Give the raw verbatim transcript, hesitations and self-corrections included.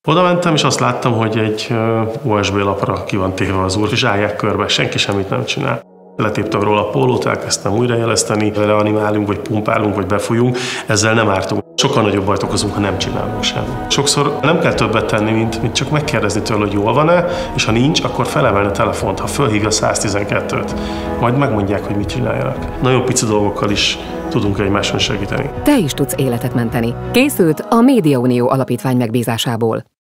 Oda mentem, és azt láttam, hogy egy o es bé lapra ki van téve az úr, és állják körbe, senki semmit nem csinál. Letéptem róla a pólót, elkezdtem újraéleszteni, reanimálunk, vagy pumpálunk, vagy befújunk, ezzel nem ártunk. Sokkal nagyobb bajt okozunk, ha nem csinálunk semmit. Sokszor nem kell többet tenni, mint, mint csak megkérdezni tőle, hogy jól van-e, és ha nincs, akkor felemelni a telefont, ha fölhívja a száztizenkettőt. Majd megmondják, hogy mit csináljanak. Nagyon pici dolgokkal is tudunk egymáson segíteni. Te is tudsz életet menteni. Készült a Média Unió Alapítvány megbízásából.